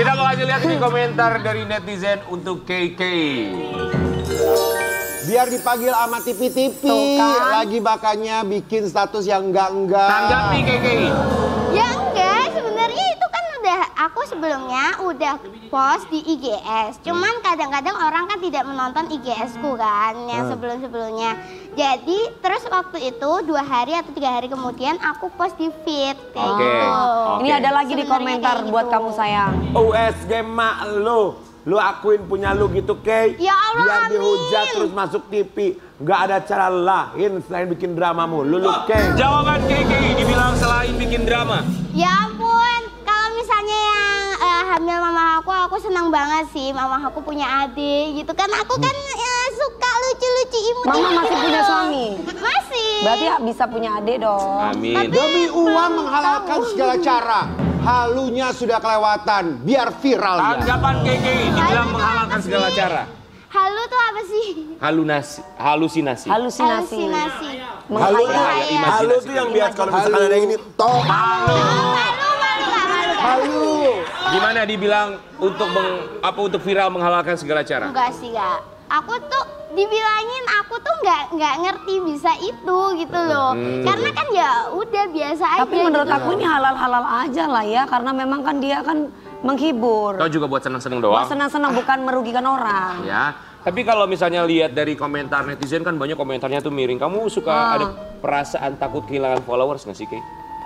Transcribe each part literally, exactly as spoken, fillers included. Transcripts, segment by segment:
Kita mau kasih lihat di komentar dari netizen untuk K K. Biar dipanggil sama T V T V, kan? Lagi bakanya bikin status yang enggak-enggak. Tanggapi K K. Ya enggak, sebenarnya itu kan udah aku sebelumnya udah post di I G S. Cuman kadang-kadang orang kan tidak menonton I G S-ku kan, yang sebelum-sebelumnya. Jadi terus waktu itu dua hari atau tiga hari kemudian aku post di feed kayak Oke. gitu. Oke. Ini ada lagi di Sebenarnya komentar kayak buat gitu. kamu sayang. U S G mak lu. Lu akuin punya lu gitu, Kay. Ya Allah, Biar amin. dihujat terus masuk T V. Nggak ada cara lain selain bikin drama mulu. Lu, Kay. Jawaban K K dibilang selain bikin drama. Ya ampun, kalau misalnya yang eh, hamil mama aku, aku senang banget sih. Mama aku punya adik gitu kan. Aku kan eh, suka lucu-lucu imut. Mama masih punya suami? Masih. Berarti ya bisa punya adik dong. Amin. Demi uang menghalalkan segala cara. Halunya sudah kelewatan, biar viral ya. Tanggapan K K dibilang menghalalkan segala cara. Halu tuh apa sih? Halunasi, halusinasi. Halusinasi. Halusinasi. Halu tuh, Menghayal. halu tuh yang biar kalau misalkan ada yang ini, toh. Halu. Malu, malu, nggak malu. Halu. Gimana dibilang untuk meng, apa untuk viral menghalalkan segala cara? Enggak sih, Kak. Aku tuh dibilangin aku tuh nggak nggak ngerti bisa itu gitu loh. Hmm. Karena kan ya udah biasa aja. Tapi menurut gitu. aku ini halal-halal aja lah ya. Karena memang kan dia kan menghibur. Kau juga buat senang-senang Buat doang. senang-senang bukan merugikan orang. Ya. Tapi kalau misalnya lihat dari komentar netizen kan banyak komentarnya tuh miring. Kamu suka Ah. ada perasaan takut kehilangan followers nggak sih, Kay?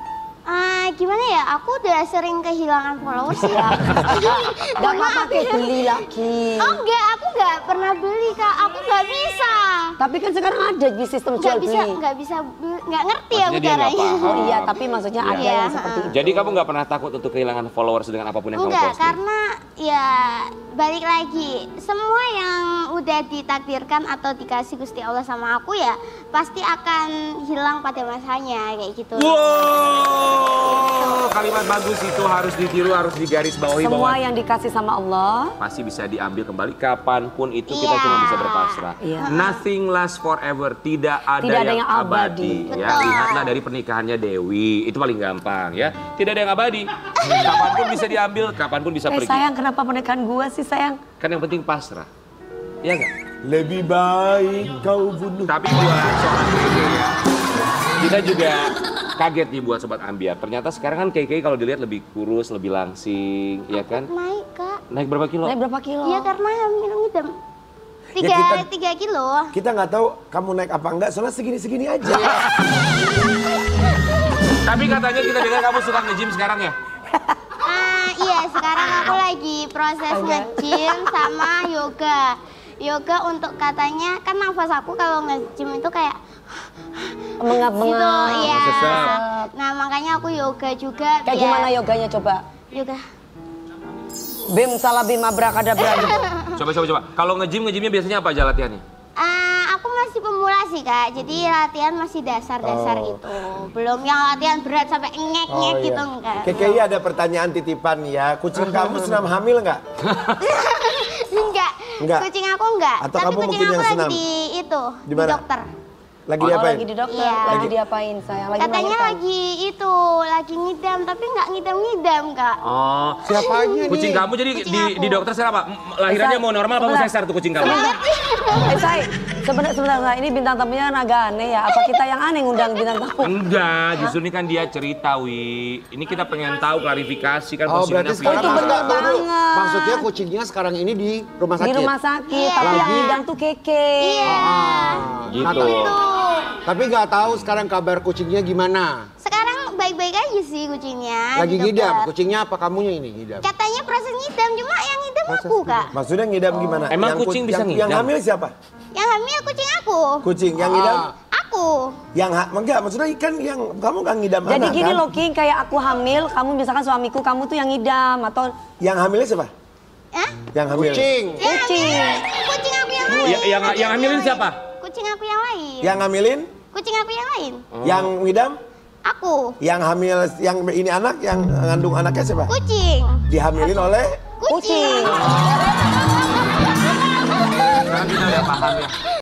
Ah, gimana ya? Aku udah sering kehilangan followers ya. Gak apa-apa kayak beli lagi. Oh enggak, aku nggak pernah beli, Kak. Aku nggak bisa. Tapi kan sekarang ada di sistem Nggak jual bisa, beli. nggak bisa, beli- nggak ngerti Maksudnya aku dia nggak caranya. paham. Oh iya, tapi maksudnya ada Iya. yang seperti itu. Jadi kamu nggak pernah takut untuk kehilangan followers dengan apapun yang kamu Enggak, posting? karena ya balik lagi. Semua yang udah ditakdirkan atau dikasih Gusti Allah sama aku ya pasti akan hilang pada masanya kayak gitu. Wow, kalimat bagus itu harus ditiru, harus digarisbawahi Semua bahwa yang dikasih sama Allah. pasti bisa diambil kembali kapanpun itu kita Iya. cuma bisa berpasrah. Iya. Nothing lasts forever, tidak ada, Tidak ada yang, yang abadi. abadi. Ya, Betul. lihatlah dari pernikahannya Dewi, itu paling gampang ya. Tidak ada yang abadi. Kapanpun bisa diambil, kapanpun bisa Eh pergi. sayang, kenapa pernikahan gua sih sayang? Kan yang penting pasrah. Iya nggak? Lebih baik kau bunuh. Tapi buat sobat K K ya, kita juga kaget nih buat sobat Ambiar. Ternyata sekarang kan K K kalau dilihat lebih kurus, lebih langsing, ya kan? Naik, Kak. Naik berapa kilo? Naik berapa kilo? Iya karena hamil ngidam. Tiga, Ya, kita- tiga kilo. Kita nggak tahu kamu naik apa enggak, soalnya segini-segini aja. Tapi katanya kita dengar kamu suka nge-gym sekarang ya? Ah, iya, sekarang aku lagi proses nge-gym sama yoga. Yoga untuk katanya, kan nafas aku kalau nge-gym itu kayak gitu, Mengap-mengap. iya. Sesep. Nah, makanya aku yoga juga. Kayak biar- gimana yoganya coba? Yoga. Bim salah bim abrakadabra gitu. Coba, coba, coba. Kalau nge-gym, nge-gymnya biasanya apa aja latihannya? Ah, aku masih pemula sih, Kak. Jadi latihan masih dasar-dasar Oh. gitu. Belum yang latihan berat sampai ngek-ngek gitu enggak. K K I ada pertanyaan titipan ya. Kucing kamu senam hamil nggak? Enggak. Enggak? Kucing aku enggak. Atau Tapi kamu kucing mungkin aku yang lagi senam? di itu, Di di, mana? dokter. Lagi Oh, diapain? lagi di dokter, Iya. lagi diapain sayang? Lagi Katanya melahirkan? lagi itu, lagi ngidam, tapi nggak ngidam-ngidam, Kak. Oh, Siapanya nih? kucing kamu jadi Kucing di, aku. di dokter sekarang apa? M- Lahirannya Say, mau normal apa mau sebentar. sesar tuh kucing kamu? Sebentar. Eh say, sebentar, sebentar, Say. Ini bintang tamunya kan agak aneh ya. Apa kita yang aneh ngundang bintang tamu? Enggak, justru ini kan dia cerita, Wi. Ini kita pengen tahu klarifikasi kan Oh posisinya berarti Wi. sekarang Itu bener maksud- banget. Maksudnya kucingnya sekarang ini di rumah sakit? Di rumah sakit, tapi yang ngidam tuh Keke. Iya. Ah, Gitu. Nah, Tuh. tapi nggak tahu sekarang kabar kucingnya gimana? Sekarang baik-baik aja sih kucingnya. Lagi di ngidam, dokter. kucingnya apa kamunya ini ngidam? Katanya proses ngidam, cuma yang ngidam aku, Kak. Maksudnya ngidam gimana? Emang Yang kucing ku- bisa yang, Yang ngidam? hamil siapa? Yang hamil kucing aku. Kucing. Yang ngidam? Ah. Aku. Yang ha enggak, maksudnya kan yang kamu nggak ngidam Jadi anak gini kan? loh King, kayak aku hamil, kamu misalkan suamiku, kamu tuh yang ngidam atau Yang hamilnya siapa? Hah? Yang hamil. Kucing. Yang Kucing. hamil, kucing aku yang lain. Ya, yang yang hamilin siapa? Kucing aku yang lain. Yang ngamilin? Kucing aku yang lain. Yang ngidam? Aku. Yang hamil, yang ini anak, yang ngandung anaknya siapa? Kucing. Dihamilin oleh? Kucing. Sekarang kita udah paham ya.